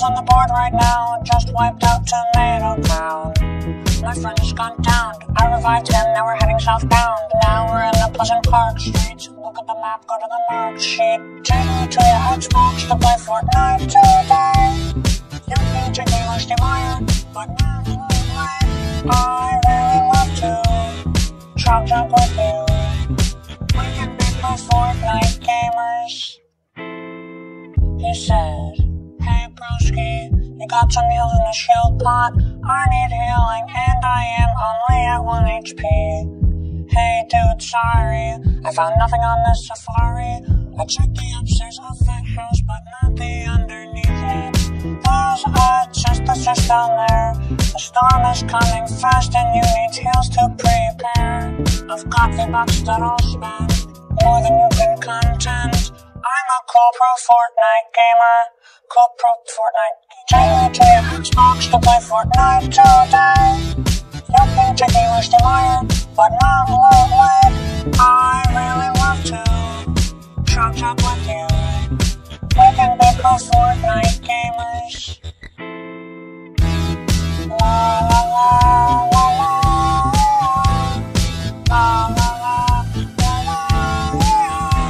on the board right now. Just wiped out Tomato Town. My friend has gone down. I revived him, now we're heading southbound. Now we're in the Pleasant Park streets. Look at the map, go to the mark sheet. Take me to your Xbox to play Fortnite today. You can take me Rusty Meyer, but not way. I really love to chop junk with you. We can be both Fortnite gamers. He said, hey broski, you got some heals in the shield pot? I need healing and I am only at 1 HP. Hey dude, sorry, I found nothing on this safari. I checked the upstairs of that house, but not the underneath it. There's a chest that's just down there. The storm is coming fast and you need heals to prepare. I've got V-Bucks that I'll spend, more than you can contend. I'm a cool pro Fortnite gamer. Cool pro Fortnite. Take me to your Xbox to play Fortnite today. You can take me Rusty Meyer, but not way. I really love to chop chop with you. We can be pro Fortnite gamers. La la la la la. La la la la la.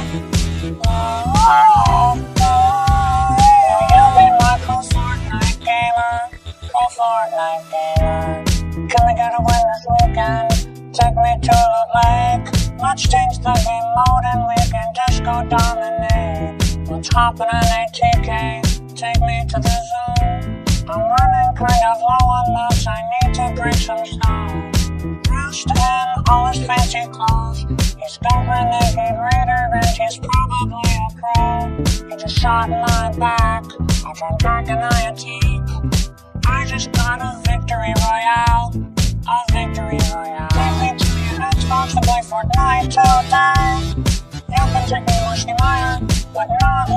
You'll be my pro Fortnite gamer. Pro Fortnite gamer. Can we get a win this weekend? Take me to the lake. Let's change the game mode and we can just go dominate. Let's hop in an ATK. Take me to the zone. I'm running kind of low on maps. I need to break some snow. Dressed in all his fancy clothes. He's got Renegade Raider and he's probably a pro. He just shot in my back. I tried back and I attack. I just got a victory royale. A victory royale. Take me to your Xbox to play Fortnite today. You can take me Rusty Meyer, but not